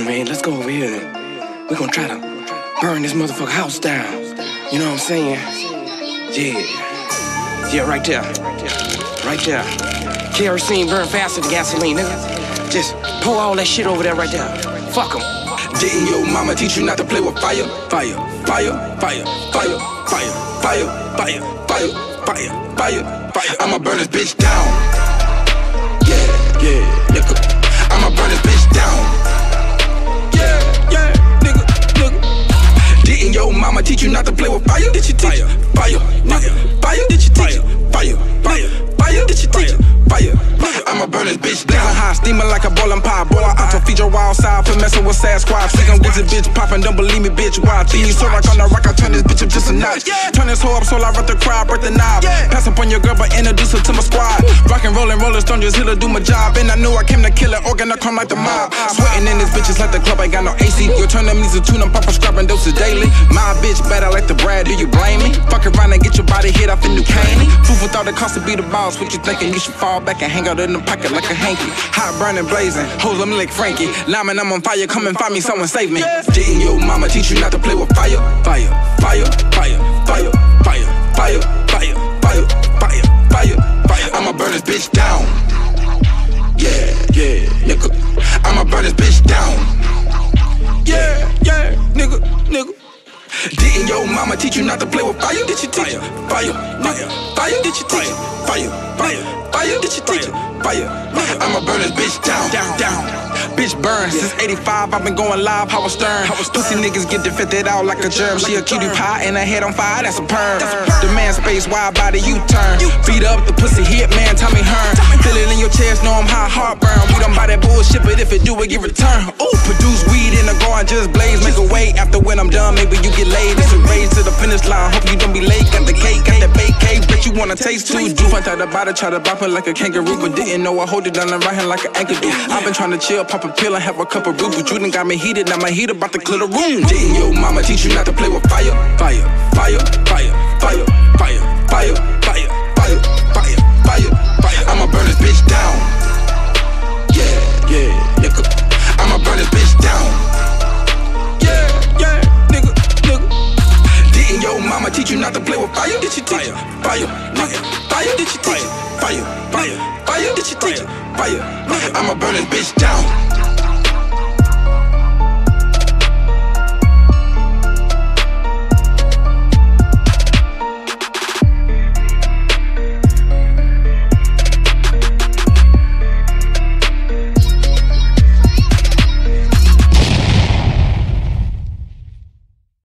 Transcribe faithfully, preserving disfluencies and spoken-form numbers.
man, let's go over here then. We're gonna try to burn this motherfucking house down. You know what I'm saying? Yeah. Yeah, right there. Right there. Kerosene burn faster than gasoline, nigga. Just pour all that shit over there right there. Fuck them. Didn't your mama teach you not to play with fire? Fire, fire, fire, fire, fire, fire, fire, fire, fire, fire, fire. I'ma burn this bitch down. Yeah, yeah, nigga. I'ma burn this bitch down. Yeah, yeah, nigga, nigga. Didn't your mama teach you not to play with fire? Did she teach you? Fire, nigga. Fire, did she teach you? Fire, fire, fire, did she teach you? Fire, I'ma burn this bitch down. High, steaming like a boiling pot. Boil out to feed your wild side for messing with Sasquatch. Freaking with this bitch popping, don't believe me, bitch. Watch. These so rock on the rock, I turn this bitch up just a notch. Turn this hoe up so loud, the crowd, break the knob. Pass up on your girl, but introduce her to my squad. Rockin', rollin', rollin', stone, just here to do my job. And I knew I came to kill it, organ, I come like the mob. Sweating in this bitch, it's like the club, ain't got no A C. You turn them knees to tune, I'm poppin', scrubbing doses daily. My bitch better like the Brad, do you blame me? Fuck around and get your body hit off in New Caney. Food for thought it cost to be the boss. What you thinking? You should fall back and hang out in the pocket like a hanky. Hot burning, blazing, hoes I'm like Frankie. Lyman, I'm on fire, come and find me, someone save me. Didn't your mama teach you not to play with fire? Fire, fire, fire, fire, fire, fire, fire, fire, fire, fire, fire. I'ma burn this bitch down. Yeah, yeah, nigga. I'ma burn this bitch down. Yeah, yeah, nigga, nigga. Didn't your mama teach you not to play with fire? Did she teach you? Fire, fire, fire, did she teach you? Fire, fire, fire, did she teach you? Fire, I'ma burn this bitch down, down, down. Bitch burn, since eighty-five, I've been going live, Howard Stern. Pussy niggas get defected out like a germ. She a cutie pie and her head on fire, that's a perm. The man space, wide body U-turn. Feet up, the pussy hit, man, Tommy Hearn. Feel it in your chest, know I'm high, heartburn. We don't buy that bullshit, but if it do, it get return. Ooh, produce weed in the garden, just blaze. Make a way after when I'm done, maybe you get laid. It's a race to the finish line, hope you don't be late. Got the cake, got that bake cake, bet you wanna taste too. Do front out the body, try to bop it like a kangaroo, but didn't know I hold it down and right hand like an anchor do. I've been trying to chill, pop a pill and have a cup of brew, but you done got me heated, now my heat about to clear the room. Didn't your mama teach you not to play with fire? Fire, fire, fire, fire, fire, fire, fire, fire, fire, fire, fire. I'ma burn this bitch down. Yeah, yeah, nigga. I'ma burn this bitch down. Yeah, yeah, nigga, nigga. Didn't your mama teach you not to play with fire? Did she teach you? Fire, fire, fire, did she teach you? Fire, fire, fire, did she teach you? Fire, I'ma burn this bitch down.